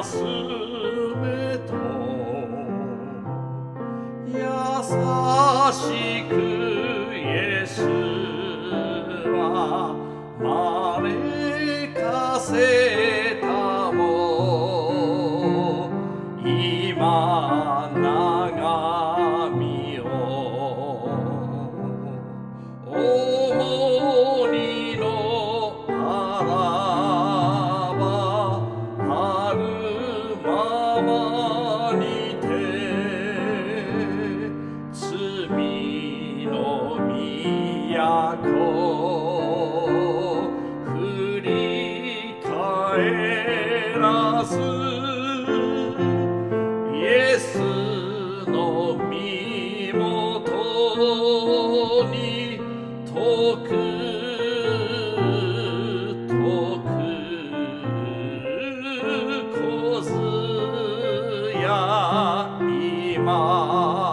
休めと優しくイエスは招かせたも今長みを重荷のあらばあるままにて罪の都振り返らずイエスの身元に遠く小津や今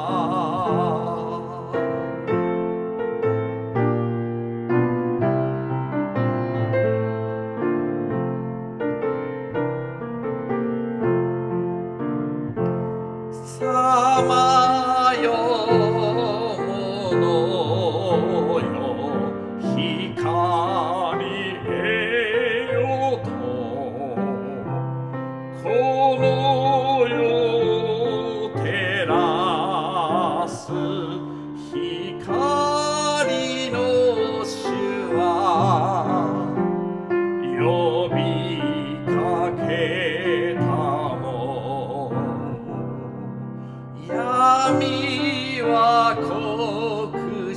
さまよものよ光得よとこの世を照らす光の主は呼びかけたも闇は濃く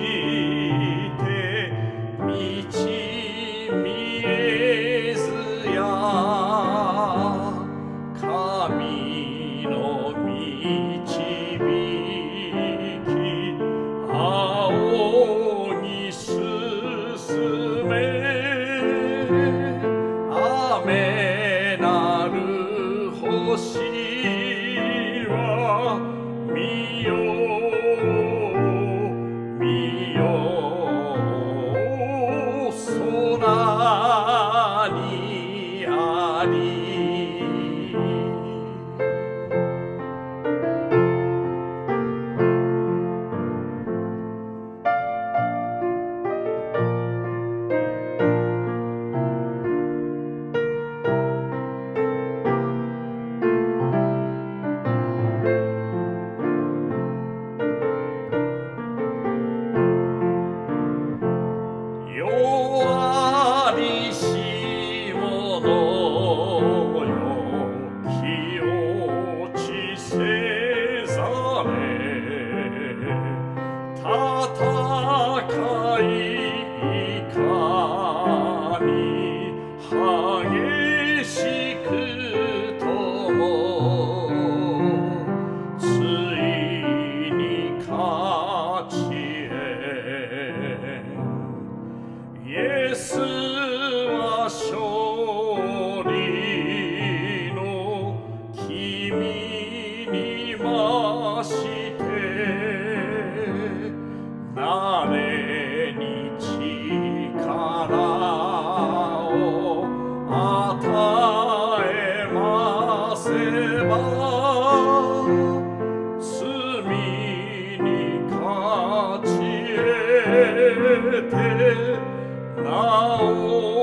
して道見えずや神の導き青に進め雨なる星見よ見よ空にあり弱りし者よ気落ちせざれ戦いかに激しくともついに勝ちへイエスは勝利の君に増して誰に力を与えませば罪に勝ち得てなお